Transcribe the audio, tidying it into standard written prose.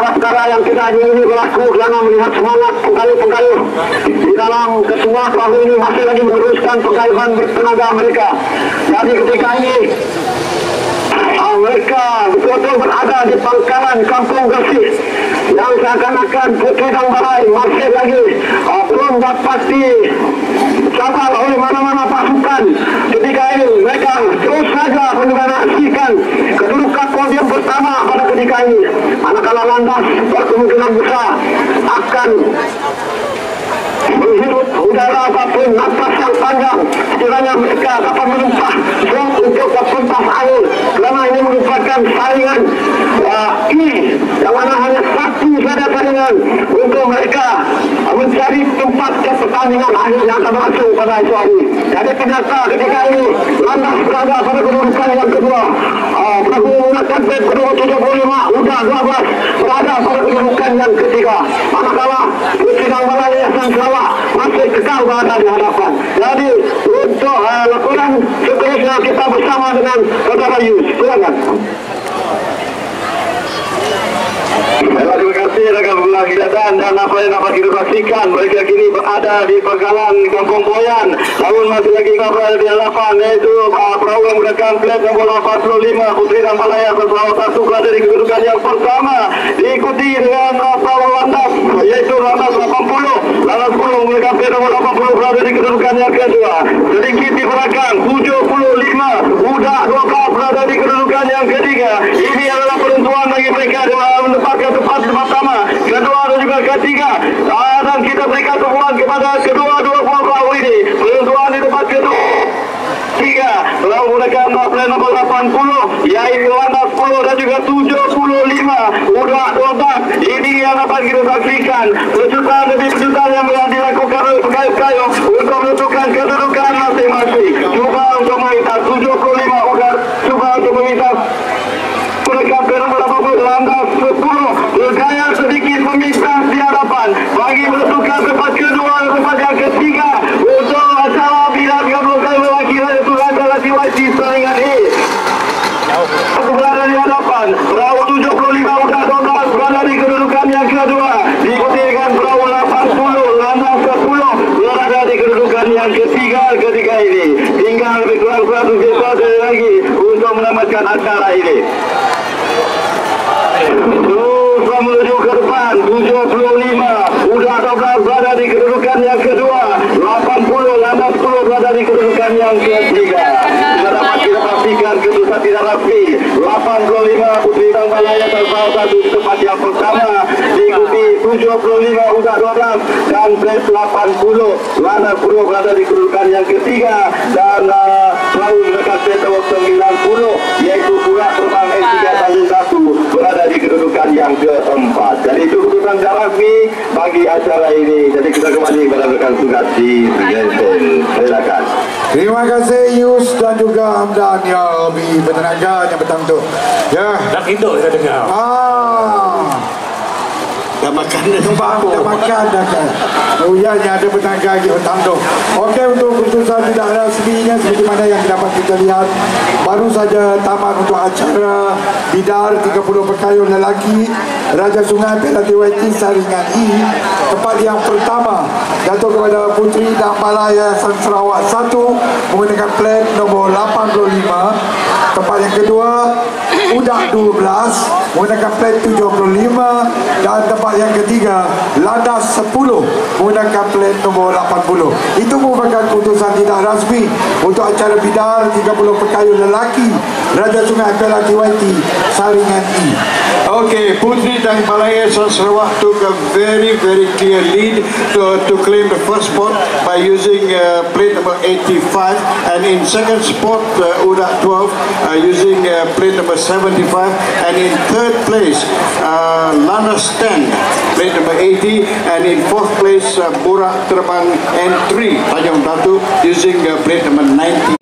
perkara yang tidak ini berlaku karena melihat semangat pengayuh di dalam ketua perahu ini masih lagi meneruskan pengayuhan bertenaga mereka. Jadi ketika ini mereka betul-betul berada di pangkalan Kampung Gresik yang seakan-akan Putri dan Balai masih lagi belum dapat dicapai oleh mana-mana pasukan. Ketika ini mereka terus saja menegasikan kedudukan podium pertama pada ketika ini, manakala Landas berkemungkinan besar akan menghirup udara apapun nafas yang panjang sekiranya mereka dapat menumpah zon untuk pentas angin, karena ini merupakan saringan yang mana hanya satu saja saringan untuk mereka mencari tempat ke pertandingan akhir yang akan berlangsung pada esok hari. Jadi ternyata ketika ini Landas berada pada kedudukan yang kedua, perahu menggunakan pet kedua 75 udah 12 berada pada kedudukan yang ketiga, manakala Putri dan Balai Yayasan Sarawak masih kekal berada di hadapan. Jadi untuk laporan seterusnya kita bersama dengan Saudara Yus. Silakan. Terima kasih rekan pulang dan apa yang dapat kita saksikan, mereka kini berada di pangkalan Kampung Boyan. Namun masih lagi berada di hadapan, yaitu perahu yang menggunakan plat nombor 45 Putri dan Balai Yayasan Sarawak 1 berada di kedudukan yang pertama, diikuti dengan perahu Landas yaitu Landas 80. Landas 10 menggunakan plat nombor 80 berada di kedudukan yang kedua. Sedikit di belakang 75 Budak 12 berada di kedudukan yang ketiga. Ini adalah penentuan bagi mereka menempatkan tempat pertama, kedua dan juga ketiga. Dan kita berikan dukungan kepada kedua-dua perahu ini. Penentuan di tempat kedua tiga telah menggunakan plat nombor 80 yaitu Landas 10 dan juga 75 Budak 12. Ini yang dapat kita saksikan pejutaan demi pejutaan yang dilakukan oleh pengayuh-pengayuh untuk menentukan kedudukan masing-masing. Cuba untuk meminta 75 Budak, cuba untuk meminta mereka nomor 80 Landas 10 bergaya sedikit meminta di hadapan bagi menentukan tempat kedua dan tempat yang ketiga untuk acara bidang 30 kali lelaki yaitu Landas YT saringan E. Berada di hadapan perahu 75 Budak 12 berada di kedudukan yang kedua, diikuti dengan perahu 80 Landas 10 berada di kedudukan yang ketiga ini. Tinggal lebih kurang 100 meter lagi untuk menamatkan acara ini. Terus menuju ke depan 75 Budak 12 berada di kedudukan yang kedua, 80 Landas 10 berada di kedudukan yang ketiga. Tidak dapat kita pastikan kedudukan tidak rapi. 85 Putri dan Balai Yayasan Sarawak 1 di tempat yang pertama, diikuti 75 Budak 12 dan plat 80 Landas 10 berada di kedudukan yang ketiga, dan perahu menggunakan plat nomor 90 yaitu Budak terbang S3 berada di kedudukan yang keempat. Jadi itu keputusan rasmi bagi acara ini. Jadi kita kembali kepada rekan tugas di Presiden. Silakan. Terima kasih Yus dan juga Hamdan yang lebih bertenaga yang petang tu. Ya. Nak hidup saya dengar. Dah makan dah kan. Oh ya, ada bertenaga lagi petang tu. Okey, untuk keputusan tidak rasminya seperti mana yang dapat kita lihat, baru saja tamat untuk acara Bidar 30 pekayuh lelaki Raja Sungai Piala TYT saringan E. Tempat yang pertama jatuh kepada Putri dan Balai Yayasan Sarawak 1 menggunakan plat nombor 85. Tempat yang kedua Budak 12 menggunakan plat 75, dan tempat yang ketiga Landas 10 menggunakan plat nombor 80. Itu merupakan keputusan tidak rasmi untuk acara Bidar 30 pekayuh lelaki Raja Sungai Piala TYT saringan E. Okay, Putri dan Balai Yayasan Sarawak took a very clear lead to claim the first spot by using plate number 85, and in second spot Budak 12 using plate number 75, and in third place Landas 10 plate number 80, and in fourth place Budak terbang N3 Tanjung Batu using plate number 98.